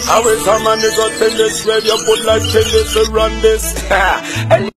I wish a man is a tennis, radio put like tennis to run this.